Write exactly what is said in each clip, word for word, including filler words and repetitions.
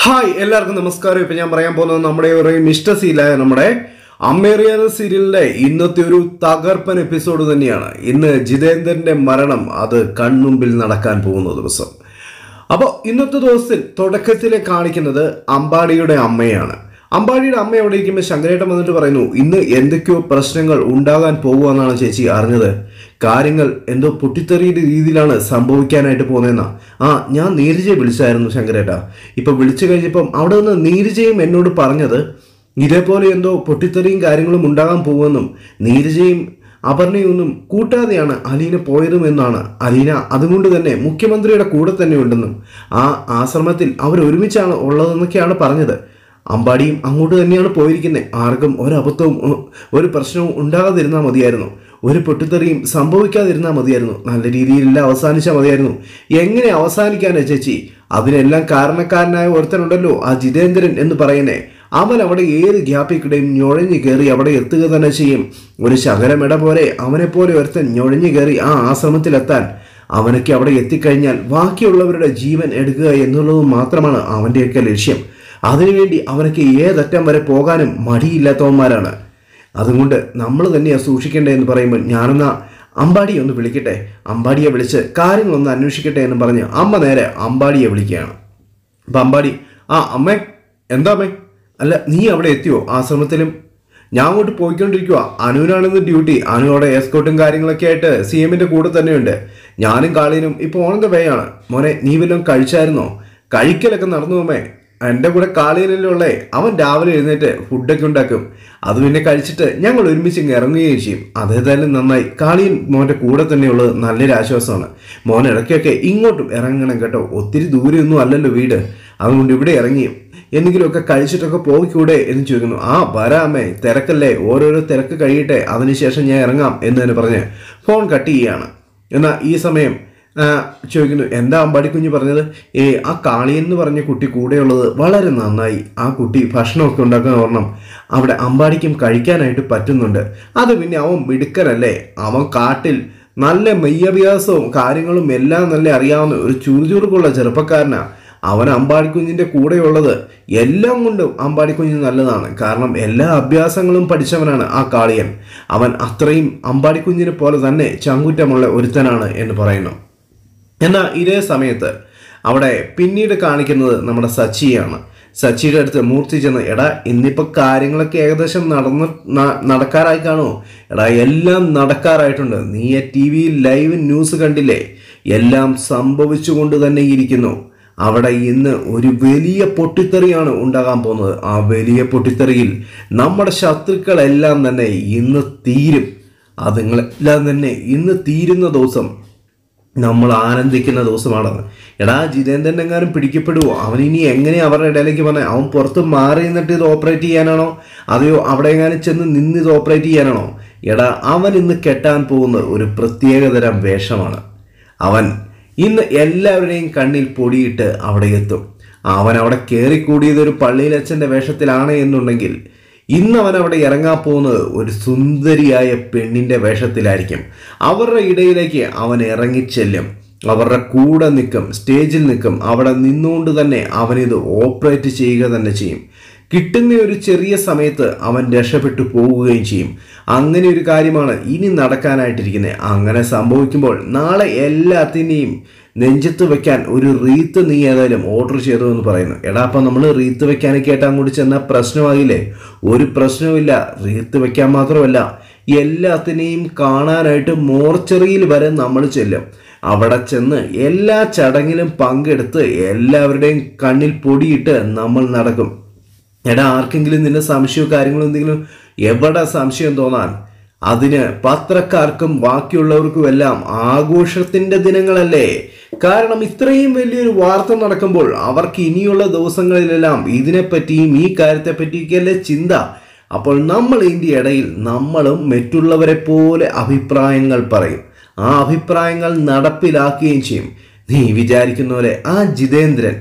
Hi എല്ലാവർക്കും നമസ്കാരം. ഇപ്പം ഞാൻ പറയാൻ പോകുന്നത് നമ്മുടെ ഒരു മിസ്റ്റർ സീലായ നമ്മുടെ അമ്മേറിയാന സീരിയലിന്റെ ഇന്നത്തെ ഒരു തകർപ്പൻ എപ്പിസോഡ് തന്നെയാണ്. ഇന്ന് ജിതേന്ദ്രന്റെ മരണം അത് കൺമുമ്പിൽ നടക്കാൻ പോകുന്ന ദിവസം. അപ്പോൾ ഇന്നത്തെ ദിവസത്തിൽ തുടക്കത്തിൽ കാണിക്കുന്നത് അമ്പാടിയുടെ അമ്മയാണ്. അമ്പാടിയുടെ അമ്മ അവിടെ ഇരിക്കുമ്പോൾ ശങ്കരേട്ടൻ വന്നിട്ട് പറയുന്നു, ഇന്ന് എന്തൊക്കെയോ പ്രശ്നങ്ങൾ ഉണ്ടാകാൻ പോകുമെന്നാണ് ചേച്ചി അറിഞ്ഞത്. കാര്യങ്ങൾ എന്തോ പൊട്ടിത്തെറിയുടെ രീതിയിലാണ് സംഭവിക്കാനായിട്ട് പോകുന്നതെന്നാ. ആ ഞാൻ നീരജയെ വിളിച്ചായിരുന്നു ശങ്കരേട്ട. ഇപ്പൊ വിളിച്ചു കഴിഞ്ഞപ്പം അവിടെ നിന്ന് നീരജയും എന്നോട് പറഞ്ഞത് ഇതേപോലെ എന്തോ പൊട്ടിത്തെറിയും കാര്യങ്ങളും ഉണ്ടാകാൻ പോകുമെന്നും നീരജയും അപർണയൊന്നും കൂട്ടാതെയാണ് അലീന പോയതും എന്നാണ്. അലീന അതുകൊണ്ട് തന്നെ മുഖ്യമന്ത്രിയുടെ കൂടെ തന്നെ ഉണ്ടെന്നും ആ ആശ്രമത്തിൽ അവർ ഒരുമിച്ചാണ് ഉള്ളതെന്നൊക്കെയാണ് പറഞ്ഞത്. അമ്പാടിയും അങ്ങോട്ട് തന്നെയാണ് പോയിരിക്കുന്നത്. ആർക്കും ഒരബദ്ധവും ഒരു പ്രശ്നവും ഉണ്ടാകാതിരുന്നാൽ മതിയായിരുന്നു, ഒരു പൊട്ടിത്തെറിയും സംഭവിക്കാതിരുന്നാൽ മതിയായിരുന്നു, നല്ല രീതിയിലെല്ലാം അവസാനിച്ചാൽ മതിയായിരുന്നു. എങ്ങനെ അവസാനിക്കാനാ ചേച്ചി? അതിനെല്ലാം കാരണക്കാരനായ ഒരുത്തനുണ്ടല്ലോ, ആ ജിതേന്ദ്രൻ എന്ന് പറയുന്നേ. അവൻ അവിടെ ഏത് ഗ്യാപ്പിക്കിടെയും ഞൊഴഞ്ഞു കയറി അവിടെ എത്തുക തന്നെ ചെയ്യും. ഒരു ശകലമിട പോലെ അവനെപ്പോലെ ഒരുത്തൻ ഞൊഴഞ്ഞു കയറി ആ ആശ്രമത്തിലെത്താൻ, അവനൊക്കെ അവിടെ എത്തിക്കഴിഞ്ഞാൽ ബാക്കിയുള്ളവരുടെ ജീവൻ എടുക്കുക എന്നുള്ളത് മാത്രമാണ് അവൻ്റെയൊക്കെ ലക്ഷ്യം. അതിനുവേണ്ടി അവനൊക്കെ ഏതറ്റം വരെ പോകാനും മടിയില്ലാത്തവന്മാരാണ്. അതുകൊണ്ട് നമ്മൾ തന്നെയാണ് സൂക്ഷിക്കേണ്ടത് എന്ന് പറയുമ്പോൾ ഞാനെന്നാ അമ്പാടിയെ ഒന്ന് വിളിക്കട്ടെ, അമ്പാടിയെ വിളിച്ച് കാര്യങ്ങളൊന്ന് അന്വേഷിക്കട്ടെ എന്ന് പറഞ്ഞ് അമ്മ നേരെ അമ്പാടിയെ വിളിക്കുകയാണ്. അപ്പം അമ്പാടി, ആ അമ്മേ, എന്താ അമ്മേ? അല്ല നീ അവിടെ എത്തിയോ ആശ്രമത്തിലും? ഞാൻ അങ്ങോട്ട് പോയിക്കൊണ്ടിരിക്കുക. അനുവിനാണെന്ന് ഡ്യൂട്ടി. അനു അവിടെ എസ്കോട്ടും കാര്യങ്ങളൊക്കെ ആയിട്ട് സി എമ്മിൻ്റെ കൂടെ തന്നെയുണ്ട്. ഞാനും കാളീനും ഇപ്പോൾ ഓൺ ദ വേ ആണ്. മോനെ നീ വല്ലതും കഴിച്ചായിരുന്നോ? കഴിക്കലൊക്കെ നടന്നു അമ്മേ. എൻ്റെ കൂടെ കാളിയനല്ലേ ഉള്ളേ. അവൻ രാവിലെ എഴുന്നേറ്റ് ഫുഡൊക്കെ ഉണ്ടാക്കും. അത് പിന്നെ കഴിച്ചിട്ട് ഞങ്ങൾ ഒരുമിച്ച് ഇങ്ങ് ഇറങ്ങുകയും ചെയ്യും. അതേതായാലും നന്നായി. കാളിയൻ മോൻ്റെ കൂടെ തന്നെയുള്ളത് നല്ലൊരു ആശ്വാസമാണ്. മോൻ ഇടയ്ക്കൊക്കെ ഇങ്ങോട്ടും ഇറങ്ങണം കേട്ടോ. ഒത്തിരി ദൂരെയൊന്നും അല്ലല്ലോ വീട്. അതുകൊണ്ട് ഇവിടെ ഇറങ്ങി എന്തെങ്കിലുമൊക്കെ കഴിച്ചിട്ടൊക്കെ പോയിക്കൂടെ എന്ന് ചോദിക്കുന്നു. ആ വരാമേ, തിരക്കല്ലേ, ഓരോരോ തിരക്ക് കഴിയട്ടെ, അതിനുശേഷം ഞാൻ ഇറങ്ങാം എന്ന് തന്നെ പറഞ്ഞ് ഫോൺ കട്ട് ചെയ്യുകയാണ്. എന്നാൽ ഈ സമയം ചോദിക്കുന്നു, എന്താ അമ്പാടി കുഞ്ഞ് പറഞ്ഞത്? ഏ ആ കാളിയൻ എന്ന് പറഞ്ഞ കുട്ടി കൂടെയുള്ളത് വളരെ നന്നായി. ആ കുട്ടി ഭക്ഷണമൊക്കെ ഉണ്ടാക്കുന്ന ഓർണം അവിടെ അമ്പാടിക്കും കഴിക്കാനായിട്ട് പറ്റുന്നുണ്ട്. അത് പിന്നെ അവൻ മിടുക്കനല്ലേ. അവൻ കാട്ടിൽ നല്ല മെയ്യഭ്യാസവും കാര്യങ്ങളും എല്ലാം നല്ല അറിയാവുന്ന ഒരു ചുറുചുറുക്കുള്ള ചെറുപ്പക്കാരനാണ്. അവൻ അമ്പാടിക്കുഞ്ഞിൻ്റെ കൂടെയുള്ളത് എല്ലാം കൊണ്ടും അമ്പാടിക്കുഞ്ഞ് നല്ലതാണ്. കാരണം എല്ലാ അഭ്യാസങ്ങളും പഠിച്ചവനാണ് ആ കാളിയൻ. അവൻ അത്രയും അമ്പാടിക്കുഞ്ഞിനെ പോലെ തന്നെ ചങ്കുറ്റമുള്ള ഒരുത്തനാണ് എന്ന് പറയുന്നു. എന്നാൽ ഇതേ സമയത്ത് അവിടെ പിന്നീട് കാണിക്കുന്നത് നമ്മുടെ സച്ചിയാണ്. സച്ചിയുടെ അടുത്ത് മൂർത്തി ചെന്ന്, എടാ ഇന്നിപ്പോൾ കാര്യങ്ങളൊക്കെ ഏകദേശം നടന്ന് നടക്കാറായി കാണുമോ? എടാ എല്ലാം നടക്കാറായിട്ടുണ്ട്. നീ ആ ടി വിയിൽ ലൈവ് ന്യൂസ് കണ്ടില്ലേ? എല്ലാം സംഭവിച്ചു കൊണ്ട് തന്നെ ഇരിക്കുന്നു. അവിടെ ഇന്ന് ഒരു വലിയ പൊട്ടിത്തെറിയാണ് ഉണ്ടാകാൻ പോകുന്നത്. ആ വലിയ പൊട്ടിത്തെറിയിൽ നമ്മുടെ ശത്രുക്കളെല്ലാം തന്നെ ഇന്ന് തീരും. അതുങ്ങളെല്ലാം തന്നെ ഇന്ന് തീരുന്ന ദിവസം നമ്മൾ ആനന്ദിക്കുന്ന ദിവസമാണെന്ന്. എടാ ജിതേന്ദ്രൻ എങ്ങാനും പിടിക്കപ്പെടുവോ? അവൻ ഇനി എങ്ങനെ അവരുടെ ഇടയിലേക്ക് പറഞ്ഞാൽ അവൻ പുറത്ത് മാറി നിന്നിട്ട് ഇത് ഓപ്പറേറ്റ് ചെയ്യാനാണോ, അതെയോ അവിടെ എങ്ങാനും ചെന്ന് നിന്ന് ഇത് ഓപ്പറേറ്റ് ചെയ്യാനാണോ? എടാ അവൻ ഇന്ന് കെട്ടാൻ പോകുന്ന ഒരു പ്രത്യേകതരം വേഷമാണ്. അവൻ ഇന്ന് എല്ലാവരുടെയും കണ്ണിൽ പൊടിയിട്ട് അവിടെ എത്തും. അവൻ അവിടെ കയറിക്കൂടിയത് ഒരു പള്ളിയിലച്ഛൻ്റെ വേഷത്തിലാണ് എന്നുണ്ടെങ്കിൽ ഇന്ന് അവൻ അവിടെ ഇറങ്ങാൻ പോകുന്നത് ഒരു സുന്ദരിയായ പെണ്ണിൻ്റെ വേഷത്തിലായിരിക്കും. അവരുടെ ഇടയിലേക്ക് അവൻ ഇറങ്ങിച്ചെല്ലും, അവരുടെ കൂടെ നിൽക്കും, സ്റ്റേജിൽ നിൽക്കും. അവിടെ നിന്നുകൊണ്ട് തന്നെ അവനിത് ഓപ്പറേറ്റ് ചെയ്യുക തന്നെ ചെയ്യും. കിട്ടുന്ന ഒരു ചെറിയ സമയത്ത് അവൻ രക്ഷപ്പെട്ടു പോവുകയും ചെയ്യും. അങ്ങനെ ഒരു കാര്യമാണ് ഇനി നടക്കാനായിട്ടിരിക്കുന്നത്. അങ്ങനെ സംഭവിക്കുമ്പോൾ നാളെ എല്ലാത്തിനെയും നെഞ്ചത്ത് വെക്കാൻ ഒരു റീത്ത് നീ ഏതായാലും ഓർഡർ ചെയ്തു എന്ന് പറയുന്നു. എടാ അപ്പം നമ്മൾ റീത്ത് വെക്കാനൊക്കെ ആയിട്ട് അങ്ങോട്ട് ചെന്നാൽ പ്രശ്നമാകില്ലേ? ഒരു പ്രശ്നവുമില്ല. റീത്ത് വെക്കാൻ മാത്രമല്ല, എല്ലാത്തിനെയും കാണാനായിട്ട് മോർച്ചറിയിൽ വരെ നമ്മൾ ചെല്ലും. അവിടെ ചെന്ന് എല്ലാ ചടങ്ങിലും പങ്കെടുത്ത് എല്ലാവരുടെയും കണ്ണിൽ പൊടിയിട്ട് നമ്മൾ നടക്കും. എടാ ആർക്കെങ്കിലും നിന്റെ സംശയമോ കാര്യങ്ങളോ എന്തെങ്കിലും എവിടെ സംശയം തോന്നാൻ? അതിന് പത്രക്കാർക്കും ബാക്കിയുള്ളവർക്കും എല്ലാം ആഘോഷത്തിന്റെ ദിനങ്ങളല്ലേ. കാരണം ഇത്രയും വലിയൊരു വാർത്ത നടക്കുമ്പോൾ അവർക്ക് ഇനിയുള്ള ദിവസങ്ങളിലെല്ലാം ഇതിനെപ്പറ്റിയും ഈ കാര്യത്തെ പറ്റിയൊക്കെയല്ലേ ചിന്ത. അപ്പോൾ നമ്മൾ ഇതിൻ്റെ ഇടയിൽ നമ്മളും മറ്റുള്ളവരെ പോലെ അഭിപ്രായങ്ങൾ പറയും. ആ അഭിപ്രായങ്ങൾ നടപ്പിലാക്കുകയും ചെയ്യും. നീ വിചാരിക്കുന്ന പോലെ ആ ജിതേന്ദ്രൻ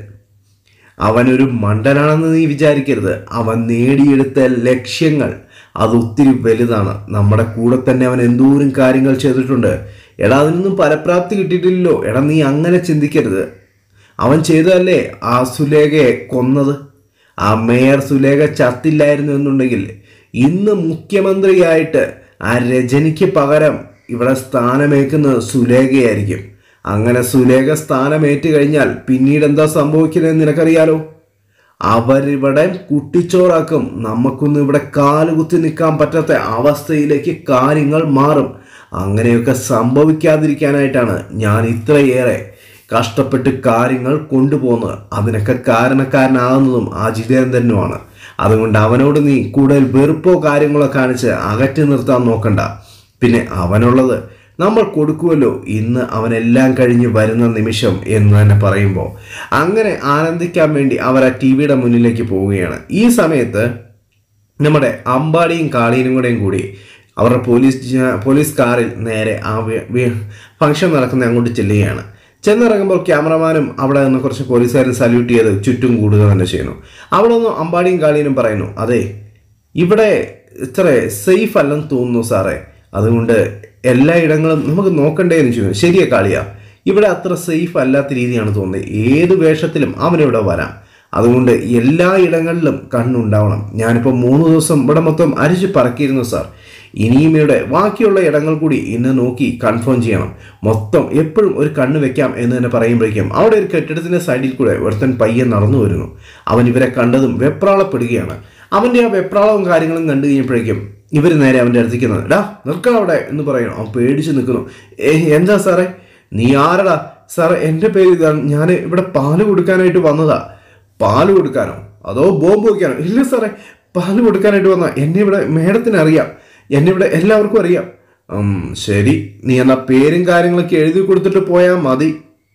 അവനൊരു മണ്ടനാണെന്ന് നീ വിചാരിക്കരുത്. അവൻ നേടിയെടുത്ത ലക്ഷ്യങ്ങൾ അത് ഒത്തിരി വലുതാണ്. നമ്മുടെ കൂടെ തന്നെ അവൻ എന്തോരം കാര്യങ്ങൾ ചെയ്തിട്ടുണ്ട്. എടാ അതിനൊന്നും ഫലപ്രാപ്തി കിട്ടിയിട്ടില്ലല്ലോ. എടാ നീ അങ്ങനെ ചിന്തിക്കരുത്. അവൻ ചെയ്തതല്ലേ ആ സുലേഖയെ കൊന്നത്. ആ മേയർ സുലേഖ ചത്തില്ലായിരുന്നു എന്നുണ്ടെങ്കിൽ ഇന്ന് മുഖ്യമന്ത്രിയായിട്ട് ആ രജനിക്ക് പകരം ഇവിടെ സ്ഥാനമേക്കുന്നത് സുലേഖയായിരിക്കും. അങ്ങനെ സുലേഖ സ്ഥാനമേറ്റ് കഴിഞ്ഞാൽ പിന്നീട് എന്താ സംഭവിക്കുന്നതെന്ന് നിനക്കറിയാലോ. അവരിവിടെ കുട്ടിച്ചോറാക്കും. നമുക്കൊന്നും ഇവിടെ കാലുകുത്തി നിൽക്കാൻ പറ്റാത്ത അവസ്ഥയിലേക്ക് കാര്യങ്ങൾ മാറും. അങ്ങനെയൊക്കെ സംഭവിക്കാതിരിക്കാനായിട്ടാണ് ഞാൻ ഇത്രയേറെ കഷ്ടപ്പെട്ട് കാര്യങ്ങൾ കൊണ്ടുപോകുന്നത്. അതിനൊക്കെ കാരണക്കാരനാകുന്നതും ആ ജിതേന്ദ്രനുമാണ്. അതുകൊണ്ട് അവനോട് നീ കൂടുതൽ വെറുപ്പോ കാര്യങ്ങളോ കാണിച്ച് അകറ്റി നിർത്താൻ നോക്കണ്ട. പിന്നെ അവനുള്ളത് നമ്മൾ കൊടുക്കുമല്ലോ. ഇന്ന് അവനെല്ലാം കഴിഞ്ഞ് വരുന്ന നിമിഷം എന്ന് തന്നെ പറയുമ്പോൾ അങ്ങനെ ആനന്ദിക്കാൻ വേണ്ടി അവർ ആ ടി വിയുടെ മുന്നിലേക്ക് പോവുകയാണ്. ഈ സമയത്ത് നമ്മുടെ അമ്പാടിയും കാളീനും കൂടെയും കൂടി അവരുടെ പോലീസ് പോലീസ് കാറിൽ നേരെ ആ ഫംഗ്ഷൻ നടക്കുന്ന അങ്ങോട്ട് ചെല്ലുകയാണ്. ചെന്നിറങ്ങുമ്പോൾ ക്യാമറമാനും അവിടെ നിന്ന് കുറച്ച് പോലീസുകാരും സല്യൂട്ട് ചെയ്ത് ചുറ്റും കൂടുക തന്നെ ചെയ്യുന്നു. അവിടെ നിന്ന് അമ്പാടിയും കാളീനും പറയുന്നു, അതെ ഇവിടെ ഇത്ര സേഫ് അല്ലെന്ന് തോന്നുന്നു സാറേ, അതുകൊണ്ട് എല്ലാ ഇടങ്ങളും നമുക്ക് നോക്കണ്ടേ എന്ന് ചോദിച്ചു. ശരിയാ കാളിയ, ഇവിടെ അത്ര സേഫ് അല്ലാത്ത രീതിയാണ് തോന്നുന്നത്. ഏത് വേഷത്തിലും അവനിവിടെ വരാം. അതുകൊണ്ട് എല്ലാ ഇടങ്ങളിലും കണ്ണുണ്ടാവണം. ഞാനിപ്പോൾ മൂന്ന് ദിവസം ഇവിടെ മൊത്തം അരിച്ച് പറക്കിയിരുന്നു സാർ. ഇനിയും ഇവിടെ ബാക്കിയുള്ള ഇടങ്ങൾ കൂടി ഇന്ന് നോക്കി കൺഫേം ചെയ്യണം. മൊത്തം എപ്പോഴും ഒരു കണ്ണ് വെക്കാം എന്ന് തന്നെ പറയുമ്പോഴേക്കും അവിടെ ഒരു കെട്ടിടത്തിൻ്റെ സൈഡിൽ കൂടെ ഒരുത്തൻ പയ്യൻ നടന്നു വരുന്നു. അവൻ ഇവരെ കണ്ടതും വെപ്രാളപ്പെടുകയാണ്. അവൻ്റെ ആ വെപ്രാളവും കാര്യങ്ങളും കണ്ടു കഴിഞ്ഞപ്പോഴേക്കും ഇവർ നേരെ അവൻ്റെ അടുത്തേക്കുന്നത്, ഡാ നിൽക്കണം അവിടെ എന്ന് പറയുന്നു. അവൻ പേടിച്ച് നിൽക്കുന്നു. ഏ എന്താ സാറേ, നീ ആരടാ? സാറേ എൻ്റെ പേര് ഇതാണ്, ഞാൻ ഇവിടെ പാല് കൊടുക്കാനായിട്ട് വന്നതാ. പാല് കൊടുക്കാനോ അതോ ബോംബ് വയ്ക്കാനോ? ഇല്ല സാറേ, പാല് കൊടുക്കാനായിട്ട് വന്നതാ. എന്നെ ഇവിടെ മേഡത്തിന് അറിയാം, എന്നെ ഇവിടെ എല്ലാവർക്കും അറിയാം. ശരി, നീ എന്നാ പേരും കാര്യങ്ങളൊക്കെ എഴുതി കൊടുത്തിട്ട് പോയാൽ മതി.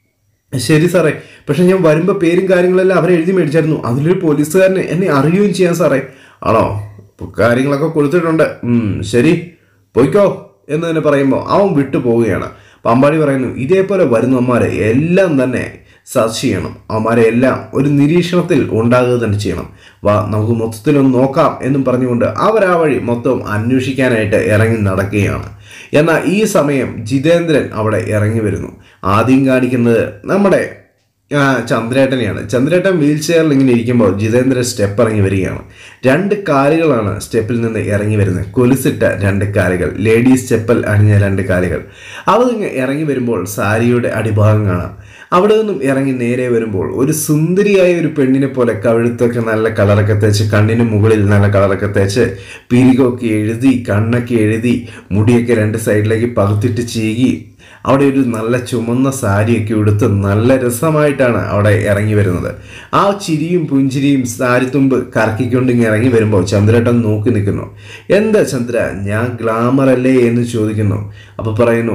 ശരി സാറേ, പക്ഷെ ഞാൻ വരുമ്പോൾ പേരും കാര്യങ്ങളെല്ലാം അവരെ എഴുതി മേടിച്ചായിരുന്നു. അതിലൊരു പോലീസുകാരനെ എന്നെ അറിയുകയും ചെയ്യാം സാറേ. ആണോ? കാര്യങ്ങളൊക്കെ കൊടുത്തിട്ടുണ്ട്. ശരി പോയിക്കോ എന്ന് തന്നെ പറയുമ്പോൾ അവൻ വിട്ടു പോവുകയാണ്. അമ്പാടി പറയുന്നു, ഇതേപോലെ വരുന്നവന്മാരെ എല്ലാം തന്നെ സെർച്ച് ചെയ്യണം. അവന്മാരെ എല്ലാം ഒരു നിരീക്ഷണത്തിൽ ഉണ്ടാകുക തന്നെ ചെയ്യണം. വാ നമുക്ക് മൊത്തത്തിലൊന്ന് നോക്കാം എന്നും പറഞ്ഞുകൊണ്ട് അവരാ വഴി മൊത്തം അന്വേഷിക്കാനായിട്ട് ഇറങ്ങി നടക്കുകയാണ്. എന്നാൽ ഈ സമയം ജിതേന്ദ്രൻ അവിടെ ഇറങ്ങി വരുന്നു. ആദ്യം കാണിക്കുന്നത് നമ്മുടെ ചന്ദ്രേട്ടനെയാണ്. ചന്ദ്രേട്ടൻ വീൽ ചെയറിൽ ഇങ്ങനെ ഇരിക്കുമ്പോൾ ജിതേന്ദ്രൻ സ്റ്റെപ്പ് ഇറങ്ങി വരികയാണ്. രണ്ട് കാലുകളാണ് സ്റ്റെപ്പിൽ നിന്ന് ഇറങ്ങി വരുന്നത്. കൊലുസിട്ട രണ്ട് കാലുകൾ, ലേഡീസ് ചെപ്പൽ അണിഞ്ഞ രണ്ട് കാലുകൾ. അവർ ഇറങ്ങി വരുമ്പോൾ സാരിയുടെ അടിഭാഗം കാണാം. അവിടെ നിന്നും ഇറങ്ങി നേരെ വരുമ്പോൾ ഒരു സുന്ദരിയായ ഒരു പെണ്ണിനെ പോലെ കഴുത്തൊക്കെ നല്ല കളറൊക്കെ തേച്ച്, കണ്ണിന് മുകളിൽ നല്ല കളറൊക്കെ തേച്ച്, പിരികൊക്കെ എഴുതി, കണ്ണൊക്കെ എഴുതി, മുടിയൊക്കെ രണ്ട് സൈഡിലേക്ക് പകുത്തിട്ട് ചീകി, അവിടെ ഒരു നല്ല ചുമന്ന സാരിയൊക്കെ ഉടുത്ത് നല്ല രസമായിട്ടാണ് അവിടെ ഇറങ്ങി വരുന്നത്. ആ ചിരിയും പുഞ്ചിരിയും സാരിത്തുമ്പ് കറക്കിക്കൊണ്ട് ഇങ്ങനെ ഇറങ്ങി വരുമ്പോൾ ചന്ദ്രേട്ടൻ നോക്കി നിൽക്കുന്നു. എന്താ ചന്ദ്ര, ഞാൻ ഗ്ലാമർ അല്ലേ എന്ന് ചോദിക്കുന്നു. അപ്പോൾ പറയുന്നു,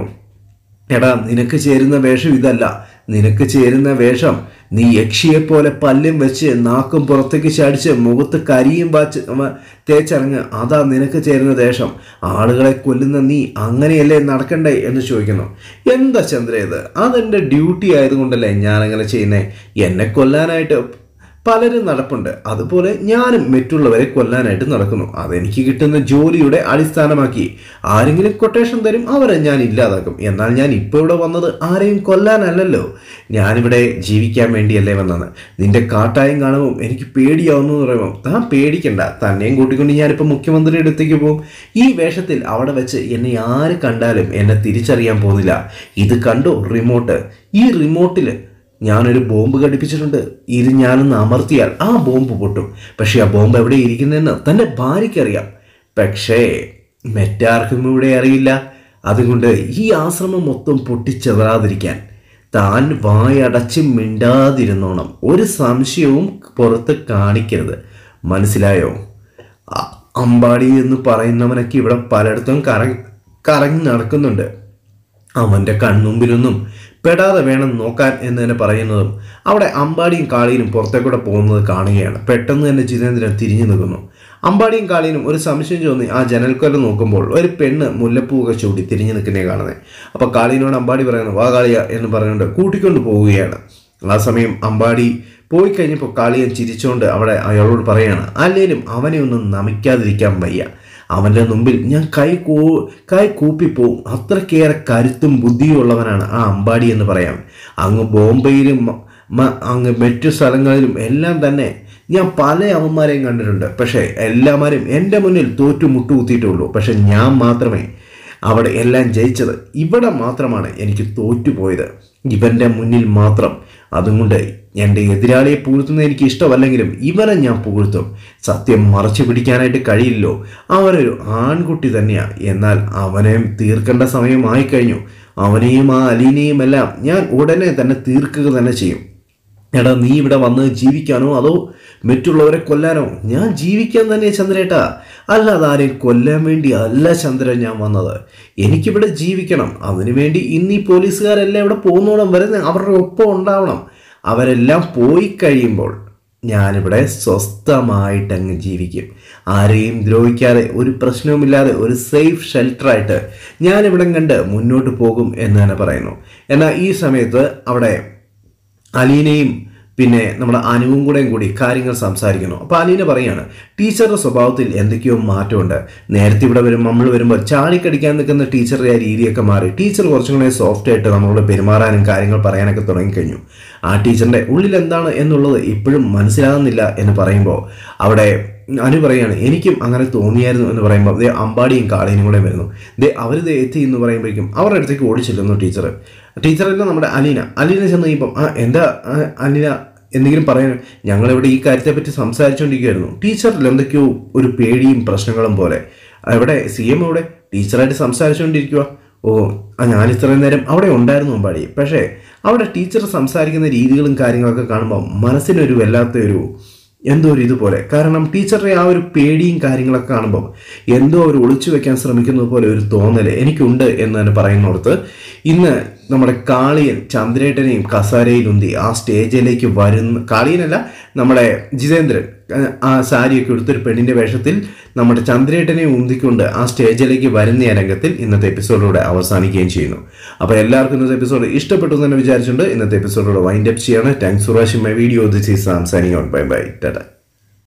എടാ നിനക്ക് ചേരുന്ന വേഷം ഇതല്ല, നിനക്ക് ചേരുന്ന വേഷം നീ യക്ഷിയെപ്പോലെ പല്ലും വെച്ച് നാക്കും പുറത്തേക്ക് ചാടിച്ച് മുഖത്ത് കരിയും വാച്ച് തേച്ചിറങ്ങ്, അതാ നിനക്ക് ചേരുന്ന വേഷം. ആളുകളെ കൊല്ലുന്ന നീ അങ്ങനെയല്ലേ നടക്കണ്ടേ എന്ന് ചോദിക്കുന്നു. എന്താ ചന്ദ്ര ഇത്? അതെൻ്റെ ഡ്യൂട്ടി ആയതുകൊണ്ടല്ലേ ഞാനങ്ങനെ ചെയ്യുന്നേ. എന്നെ കൊല്ലാനായിട്ട് പലരും നടപ്പുണ്ട്, അതുപോലെ ഞാനും മറ്റുള്ളവരെ കൊല്ലാനായിട്ട് നടക്കുന്നു. അതെനിക്ക് കിട്ടുന്ന ജോലിയുടെ അടിസ്ഥാനമാക്കി ആരെങ്കിലും കൊട്ടേഷൻ തരും, അവരെ ഞാൻ ഇല്ലാതാക്കും. എന്നാൽ ഞാൻ ഇപ്പോൾ ഇവിടെ വന്നത് ആരെയും കൊല്ലാനല്ലല്ലോ, ഞാനിവിടെ ജീവിക്കാൻ വേണ്ടിയല്ലേ വന്നത്. നിന്റെ കാട്ടായം കാണുമ്പോൾ എനിക്ക് പേടിയാവുന്നു എന്ന് പറയുമ്പോൾ, താൻ പേടിക്കണ്ട, തന്നെയും കൂട്ടിക്കൊണ്ട് ഞാനിപ്പോൾ മുഖ്യമന്ത്രിയുടെ അടുത്തേക്ക് പോകും. ഈ വേഷത്തിൽ അവിടെ വെച്ച് എന്നെ ആര് കണ്ടാലും എന്നെ തിരിച്ചറിയാൻ പോകുന്നില്ല. ഇത് കണ്ടോ റിമോട്ട്? ഈ റിമോട്ടിൽ ഞാനൊരു ബോംബ് ഘടിപ്പിച്ചിട്ടുണ്ട്. ഇത് ഞാനൊന്ന് അമർത്തിയാൽ ആ ബോംബ് പൊട്ടും. പക്ഷേ ആ ബോംബ് എവിടെ ഇരിക്കുന്നതെന്ന് തൻ്റെ ഭാര്യയ്ക്കറിയാം, പക്ഷേ മറ്റാർക്കും ഇവിടെ അറിയില്ല. അതുകൊണ്ട് ഈ ആശ്രമം മൊത്തം പൊട്ടിച്ചെതറാതിരിക്കാൻ താൻ വായടച്ച് മിണ്ടാതിരുന്നോണം. ഒരു സംശയവും പുറത്ത് കാണിക്കരുത്, മനസ്സിലായോ? അമ്പാടി എന്ന് പറയുന്നവനൊക്കെ ഇവിടെ പലയിടത്തും കറങ്ങി കറങ്ങി നടക്കുന്നുണ്ട്. അവൻ്റെ കൺമുമ്പിലൊന്നും പെടാതെ വേണം നോക്കാൻ എന്ന് തന്നെ പറയുന്നതും അവിടെ അമ്പാടിയും കാളിയും പുറത്തേക്കൂടെ പോകുന്നത് കാണുകയാണ്. പെട്ടെന്ന് തന്നെ ജിതേന്ദ്രൻ തിരിഞ്ഞു നിൽക്കുന്നു. അമ്പാടിയും കാളിയും ഒരു സംശയം തോന്നി ആ ജനൽക്കൊല്ല നോക്കുമ്പോൾ ഒരു പെണ്ണ് മുല്ലപ്പൂവൊക്കെ ചൂടി തിരിഞ്ഞു നിൽക്കുന്നേ കാണുന്നത്. അപ്പോൾ കാളിനോട് അമ്പാടി പറയുന്നു, വാ കാളിയ എന്ന് പറഞ്ഞുകൊണ്ട് കൂട്ടിക്കൊണ്ട് പോവുകയാണ്. ആ സമയം അമ്പാടി പോയി കഴിഞ്ഞപ്പോൾ കാളിയൻ ചിരിച്ചുകൊണ്ട് അവിടെ അയാളോട് പറയാണ്, അല്ലേലും അവനെ ഒന്നും നമിക്കാതിരിക്കാൻ വയ്യ. അവൻ്റെ മുമ്പിൽ ഞാൻ കൈ കൂ കൈ കൂപ്പിപ്പോവും. അത്രക്കേറെ കരുത്തും ബുദ്ധിയും ഉള്ളവനാണ് ആ അമ്പാടി എന്ന് പറയാം. അങ്ങ് ബോംബെയിലും അങ്ങ് മറ്റു സ്ഥലങ്ങളിലും എല്ലാം തന്നെ ഞാൻ പല അവന്മാരെയും കണ്ടിട്ടുണ്ട്. പക്ഷേ എല്ലാവരും എൻ്റെ മുന്നിൽ തോറ്റു മുട്ടുകുത്തിയിട്ടുള്ളൂ. പക്ഷെ ഞാൻ മാത്രമേ അവിടെ എല്ലാം ജയിച്ചത്. ഇവിടെ മാത്രമാണ് എനിക്ക് തോറ്റുപോയത്, ഇവൻ്റെ മുന്നിൽ മാത്രം. അതുകൊണ്ട് എൻ്റെ എതിരാളിയെ പുകഴ്ത്തുന്നത് എനിക്ക് ഇഷ്ടമല്ലെങ്കിലും ഇവനെ ഞാൻ പുകഴ്ത്തും. സത്യം മറച്ചു പിടിക്കാനായിട്ട് കഴിയില്ലോ. അവനൊരു ആൺകുട്ടി തന്നെയാണ്. എന്നാൽ അവനെ തീർക്കേണ്ട സമയമായി കഴിഞ്ഞു. അവനെയും ആ അലീനയും എല്ലാം ഞാൻ ഉടനെ തന്നെ തീർക്കുക തന്നെ ചെയ്യും. എടാ, നീ ഇവിടെ വന്ന് ജീവിക്കാനോ അതോ മറ്റുള്ളവരെ കൊല്ലാനോ? ഞാൻ ജീവിക്കാൻ തന്നെ ചന്ദ്രേട്ടാ, അല്ലാതെ ആരെയും കൊല്ലാൻ വേണ്ടി അല്ല ചന്ദ്രൻ ഞാൻ വന്നത്. എനിക്കിവിടെ ജീവിക്കണം. അതിനുവേണ്ടി ഇന്ന് ഈ പോലീസുകാരെല്ലാം ഇവിടെ പോകുന്നോളം വരെ അവരുടെ ഒപ്പം ഉണ്ടാവണം. അവരെല്ലാം പോയി കഴിയുമ്പോൾ ഞാനിവിടെ സ്വസ്ഥമായിട്ടങ്ങ് ജീവിക്കും. ആരെയും ദ്രോഹിക്കാതെ, ഒരു പ്രശ്നവുമില്ലാതെ, ഒരു സേഫ് ഷെൽട്ടറായിട്ട് ഞാനിവിടം കണ്ട് മുന്നോട്ട് പോകും എന്ന് തന്നെ പറയുന്നു. എന്നാൽ ഈ സമയത്ത് അവിടെ അലീനയും പിന്നെ നമ്മുടെ അനുവും കൂടെയും കൂടി കാര്യങ്ങൾ സംസാരിക്കുന്നു. അപ്പോൾ അലീന പറയാണ്, ടീച്ചറുടെ സ്വഭാവത്തിൽ എന്തൊക്കെയോ മാറ്റമുണ്ട്. നേരത്തെ ഇവിടെ വരും നമ്മൾ വരുമ്പോൾ ചാടിക്കടിക്കാൻ നിൽക്കുന്ന ടീച്ചറുടെ ആ രീതിയൊക്കെ മാറി ടീച്ചർ കുറച്ചും കൂടെ സോഫ്റ്റ് ആയിട്ട് നമ്മളോട് പെരുമാറാനും കാര്യങ്ങൾ പറയാനൊക്കെ തുടങ്ങിക്കഴിഞ്ഞു. ആ ടീച്ചറിൻ്റെ ഉള്ളിൽ എന്താണ് എന്നുള്ളത് ഇപ്പോഴും മനസ്സിലാകുന്നില്ല എന്ന് പറയുമ്പോൾ അവിടെ അനു പറയാണ്, എനിക്കും അങ്ങനെ തോന്നിയായിരുന്നു എന്ന് പറയുമ്പോൾ ദേ അമ്പാടിയും കാളീനും കൂടെ വരുന്നു. ദേ അവർ ദേ എത്തി എന്ന് പറയുമ്പോഴേക്കും അവരുടെ അടുത്തേക്ക് ഓടിച്ചില്ലെന്നു ടീച്ചർ. ടീച്ചറെല്ലാം നമ്മുടെ അലീന അലീന ചെന്ന് കഴിയുമ്പം ആ എന്താ അലീന എന്തെങ്കിലും പറയാൻ, ഞങ്ങളിവിടെ ഈ കാര്യത്തെപ്പറ്റി സംസാരിച്ചുകൊണ്ടിരിക്കുകയായിരുന്നു. ടീച്ചറിൽ എന്തൊക്കെയോ ഒരു പേടിയും പ്രശ്നങ്ങളും പോലെ. എവിടെ സി എം അവിടെ ടീച്ചറായിട്ട് സംസാരിച്ചുകൊണ്ടിരിക്കുക? ഓ, ഞാൻ ഇത്രയും നേരം അവിടെ ഉണ്ടായിരുന്നു അമ്പാടി. പക്ഷേ അവിടെ ടീച്ചർ സംസാരിക്കുന്ന രീതികളും കാര്യങ്ങളൊക്കെ കാണുമ്പോൾ മനസ്സിനൊരു വല്ലാത്തൊരു എന്തോ ഒരു ഇതുപോലെ. കാരണം ടീച്ചറുടെ ആ ഒരു പേടിയും കാര്യങ്ങളൊക്കെ കാണുമ്പോൾ എന്തോ അവർ ഒളിച്ചു വെക്കാൻ ശ്രമിക്കുന്നത് പോലെ ഒരു തോന്നൽ എനിക്കുണ്ട് എന്ന് തന്നെ പറയുന്നിടത്ത് ഇന്ന് നമ്മുടെ കാളിയൻ ചന്ദ്രേട്ടനെയും കസാരയിലുന്തി ആ സ്റ്റേജിലേക്ക് വരുന്ന, കാളിയനല്ല നമ്മുടെ ജിതേന്ദ്രൻ ആ സാരിയൊക്കെ എടുത്തൊരു പെണ്ണിൻ്റെ വേഷത്തിൽ നമ്മുടെ ചന്ദ്രേട്ടനെ ഉന്തിക്കൊണ്ട് ആ സ്റ്റേജിലേക്ക് വരുന്ന ആ രംഗത്തിൽ ഇന്നത്തെ എപ്പിസോഡിലൂടെ അവസാനിക്കുകയും ചെയ്യുന്നു. അപ്പോൾ എല്ലാവർക്കും ഇന്നത്തെ എപ്പിസോഡ് ഇഷ്ടപ്പെട്ടു എന്ന് തന്നെ വിചാരിച്ചിട്ടുണ്ട്. ഇന്നത്തെ എപ്പിസോഡിലൂടെ വൈൻഡ് അപ്പ് ചെയ്യാണ്. Thanks for watching my video. This is Sam signing out. Bye bye. Tata.